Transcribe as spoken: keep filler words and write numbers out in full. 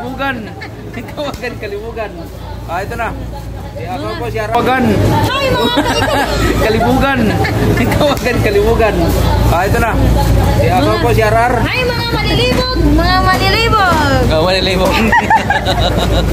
kalibugan. Tawagan kalibugan. Ah, ito na. Si ako po si Arawagan. Hi mga Kalibugan. Tawagan kalibugan. Ah, ito na. Si ako po si Arar. Hi mga manilibog! Mga manilibog! Oh, manilibog.